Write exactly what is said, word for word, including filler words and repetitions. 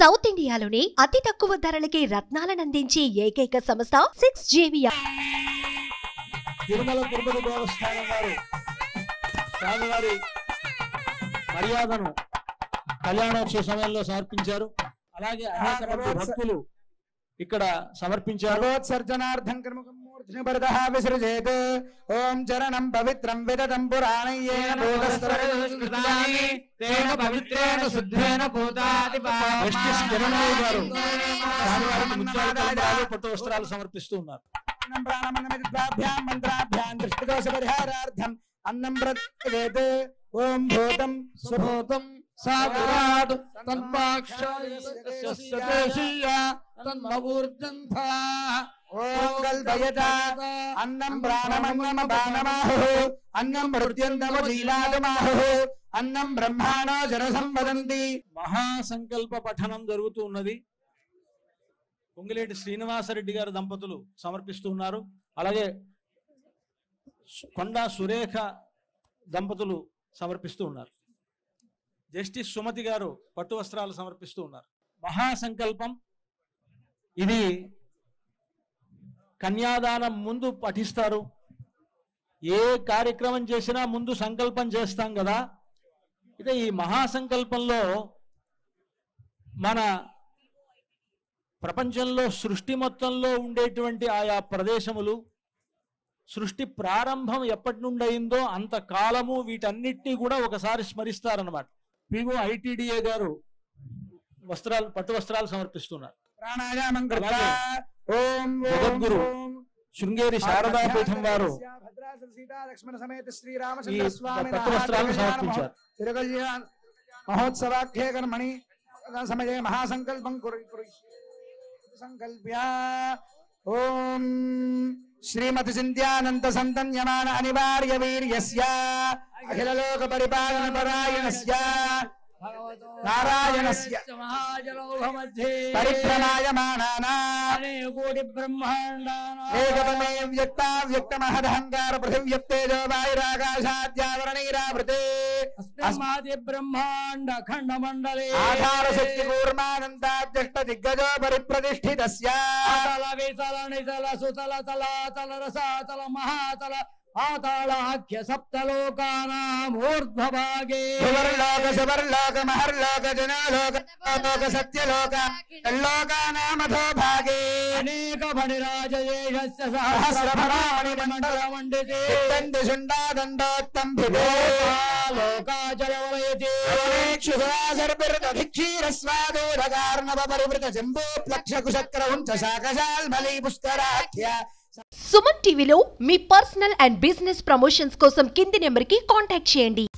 South ఇండియాలోనే అతి తక్కువ ధరలకి రత్నాలను అందించే ఏకైక సంస్థ సిక్స్ జేవియర్. తిరుమల తిరుపతి దేవస్థానం వారు స్వామివారి మర్యాదను కళ్యాణోత్సవ సమయంలో సమర్పించారు. అలాగే అనేక మంది భక్తులు ఇక్కడ సమర్పించారు. సర్జనార్థం కర్మకమూర్తిని పరదః విసృజేత్. ఓం చరణం పవిత్రం విదతం పురాణయ్యేన భూతస్థరాని తేన పవిత్రేణ శుద్ధేన భూతాది జస్టిస్ కిరణ్మయ్య గారు స్వామివారికి ముత్యాలతో పట్టు వస్త్రాలు సమర్పిస్తూ ఉన్నారు. అన్నం ప్రాణమన్నమిద్భ్యాం మంత్రాభ్యాం దృష్టిదోష పరిహారార్థం అన్నం ప్రతివేత్. ఓం భూతం సుభూతం సాగురాద్ తన్మాక్షాయ తన్మూర్ధంధ. ఓం కల్పయత అన్నం ప్రాణమన్నమ బాణమాహు అన్నం మృత్యుంతమ జీలాదమాహు అన్నం బ్రహ్మాణో జనసం వదంతి. మహాసంకల్ప పఠనం జరుగుతూ ఉన్నది. పొంగిలేటి శ్రీనివాసరెడ్డి గారు దంపతులు సమర్పిస్తూ ఉన్నారు. అలాగే కొండా సురేఖ దంపతులు సమర్పిస్తూ ఉన్నారు. జస్టిస్ సుమతి గారు పట్టు వస్త్రాలు సమర్పిస్తూ ఉన్నారు. మహాసంకల్పం ఇది కన్యాదానం ముందు పఠిస్తారు. ఏ కార్యక్రమం చేసినా ముందు సంకల్పం చేస్తాం కదా. అయితే ఈ మహాసంకల్పంలో మన ప్రపంచంలో సృష్టి మొత్తంలో ఉండేటువంటి ఆయా ప్రదేశములు, సృష్టి ప్రారంభం ఎప్పటి నుండి అయిందో అంత కాలము వీటన్నిటినీ కూడా ఒకసారి స్మరిస్తారన్నమాట. పిఓ ఐటీడీఏ గారు వస్త్రాలు పట్టు వస్త్రాలు సమర్పిస్తున్నారు. ప్రాణాయామం జగద్గురు శృంగేరి శారదాపీఠం వారు సీతాలక్ష్మణ సమేత శ్రీరామచంద్ర స్వామి పట్టు వస్త్రాలను సమర్పించారు. తిరుకల్యాణ మహోత్సవాఖ్యే కర్మణి సమయే మహాసంకల్పం సంకల్ప్య. ఓం శ్రీమతి చింత్యానంత సంతన్యమాన అనివార్య వీర్యస్య అఖిల లోక పరిపాలన పరాయణస్య నారాయణస్య పరిభ్రమాయమానానాం కోటి బ్రహ్మాండానాం ఏకతమే వ్యక్తావ్యక్తమహదహంకార పృథివ్యప్తేజో వాయురాకాశాద్యావరణైరావృతే అస్మాది బ్రహ్మాండ ఖండమండలే ఆధార శక్తి కూర్మానందాద్యష్ట దిగ్గజో పరిప్రతిష్ఠితస్య అతల వితల నితల సుతల తలాతల రసాతల మహాతల ఆతాళాఖ్య సప్తలోకానాం ఊర్ధ్వభాగే సువర్లోక సువర్లోక మహర్లోక జనలోక లోక సత్యలోక లోకానామథో భాగే అనేక ఫణిరాజయేషస్య సహస్రఫణామణి మండల మండితే దండి శుండాదండోత్తంభితే లోకాచలవయతి క్షీరస్వాదోరకార్ణవ పరివృత జంబో ప్లక్ష కుశక్రవం చ శాకశాల్మలీ పుష్కరాఖ్య. సుమన్ టీవీలో మీ పర్సనల్ అండ్ బిజినెస్ ప్రమోషన్స్ కోసం కింది నెంబర్కి కాంటాక్ట్ చేయండి.